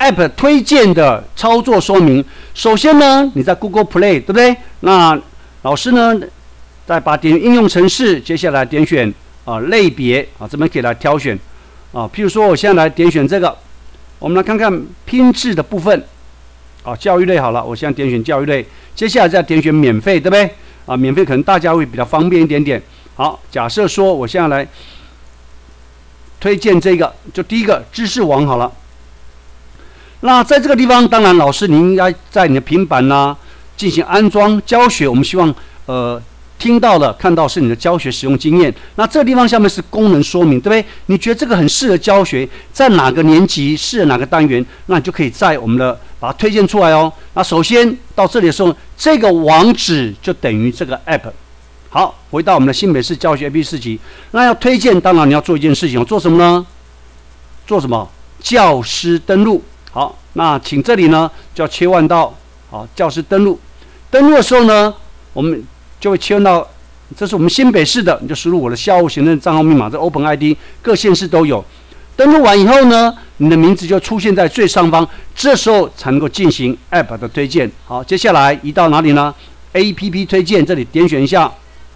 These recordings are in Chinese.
App 推荐的操作说明。首先呢，你在 Google Play 对不对？那老师呢，再把点应用程式，接下来点选类别这边可以来挑选譬如说我现在来点选这个，我们来看看拼字的部分教育类好了，我现在点选教育类，接下来再点选免费，对不对？免费可能大家会比较方便一点点。好，假设说我现在来推荐这个，就第一个知识网好了。那在这个地方，当然老师你应该在你的平板进行安装教学，我们希望听到了看到是你的教学使用经验。那这个地方下面是功能说明，对不对？你觉得这个很适合教学，在哪个年级适合哪个单元，那你就可以在我们的把它推荐出来哦。那首先到这里的时候，这个网址就等于这个 app。好，回到我们的新北市教学 AP4级，那要推荐，当然你要做一件事情，做什么呢？做什么？教师登录。好，那请这里呢就要切换到教师登录。登录的时候呢，我们就会切换到，这是我们新北市的，你就输入我的校务行政账号密码，这 Open ID 各县市都有。登录完以后呢，你的名字就出现在最上方，这时候才能够进行 App 的推荐。好，接下来移到哪里呢 ？APP 推荐，这里点选一下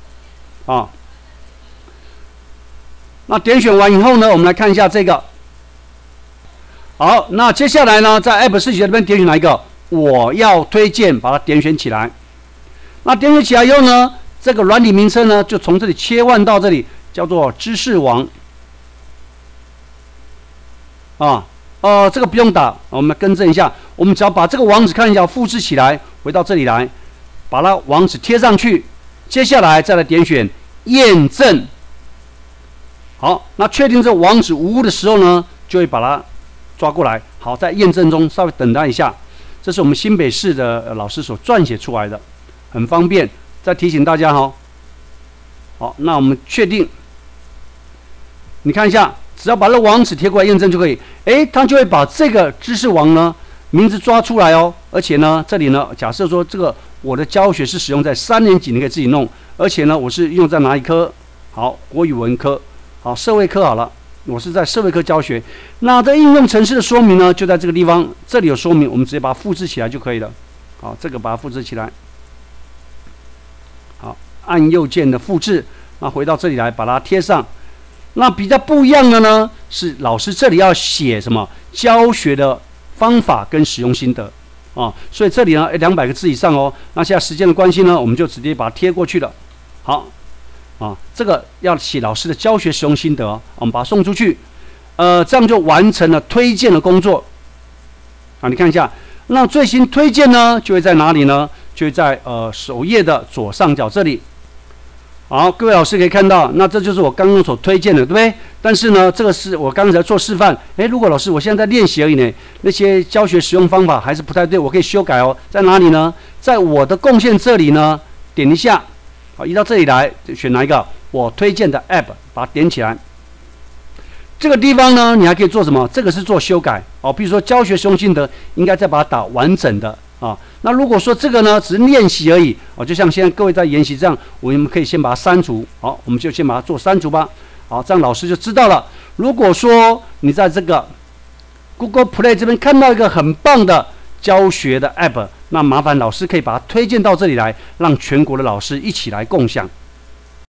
那点选完以后呢，我们来看一下这个。好，那接下来呢，在 App4级这边点选哪一个？我要推荐，把它点选起来。那点选起来以后呢，这个软体名称呢，就从这里切换到这里，叫做知识网。这个不用打，我们更正一下，我们只要把这个网址看一下，复制起来，回到这里来，把它网址贴上去。接下来再来点选验证。好，那确定这个网址无误的时候呢，就会把它抓过来。好，在验证中稍微等待一下。这是我们新北市的老师所撰写出来的，很方便。再提醒大家好，那我们确定，你看一下，只要把这个网址贴过来验证就可以。它就会把这个知识网呢名字抓出来哦。而且呢，这里呢，假设说这个我的教学是使用在3年级，你可以自己弄。而且呢，我是用在哪一科？好，国语文科，好，社会科好了。我是在社会科教学，那这应用程式的说明呢，就在这个地方，这里有说明，我们直接把它复制起来就可以了。好，这个把它复制起来。好，按右键的复制，那回到这里来把它贴上。那比较不一样的呢，是老师这里要写什么教学的方法跟使用心得所以这里呢200个字以上哦。那现在时间的关系呢，我们就直接把它贴过去了。好。这个要写老师的教学使用心得我们把它送出去，这样就完成了推荐的工作。你看一下，那最新推荐呢，就会在哪里呢？就会在首页的左上角这里。好，各位老师可以看到，那这就是我刚刚所推荐的，对不对？但是呢，这个是我刚才做示范。如果老师我现在在练习而已呢，那些教学使用方法还是不太对，我可以修改哦。在哪里呢？在我的贡献这里呢，点一下。好，移到这里来，选哪一个？我推荐的 App， 把它点起来。这个地方呢，你还可以做什么？这个是做修改比如说教学使用心得，应该再把它打完整的那如果说这个呢，只是练习而已就像现在各位在研习这样，我们可以先把它删除。好，我们就先把它做删除吧。好，这样老师就知道了。如果说你在这个 Google Play 这边看到一个很棒的教学的 App， 那麻烦老师可以把它推荐到这里来，让全国的老师一起来共享。